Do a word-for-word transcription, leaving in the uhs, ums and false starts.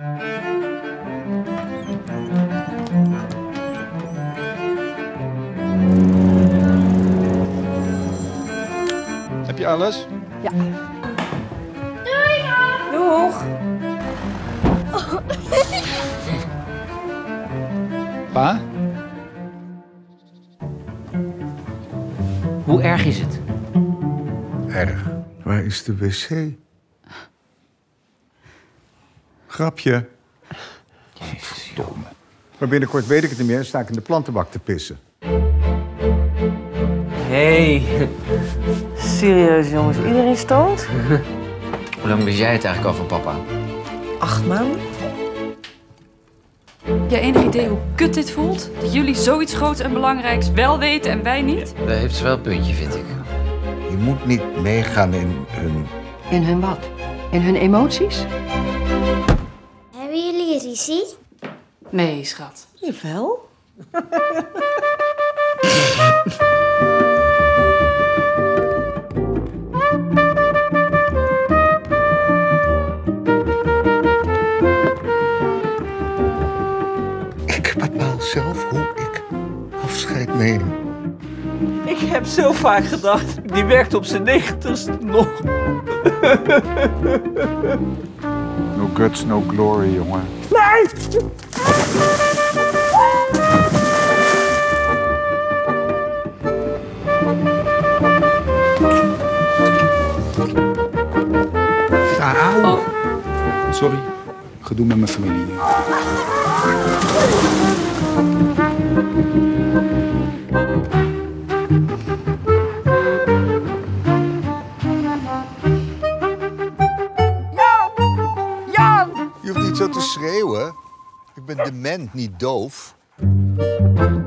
Heb je alles? Ja. Doei, Doeg. Pa? Hoe erg is het? Erg. Waar is de wc? Grapje. Jezus, domme. Maar binnenkort weet ik het niet meer, dan sta ik in de plantenbak te pissen. Hé. Hey. Serieus, jongens. Iedereen stoned? Hoe lang wist jij het eigenlijk al van papa? Acht maanden. Heb jij enig idee hoe kut dit voelt? Dat jullie zoiets groots en belangrijks wel weten en wij niet? Daar heeft ze wel een puntje, vind ik. Je moet niet meegaan in hun... In hun wat? In hun emoties? Hebben jullie ruzie? Nee, schat. Jawel. Ik bepaal zelf hoe ik afscheid neem. Ik heb zo vaak gedacht, die werkt op zijn negentigste nog. No guts, no glory, jongen. Nee! Auw. Sorry. Gedoe met mijn familie. Je hoeft niet zo te schreeuwen. Ik ben dement, niet doof.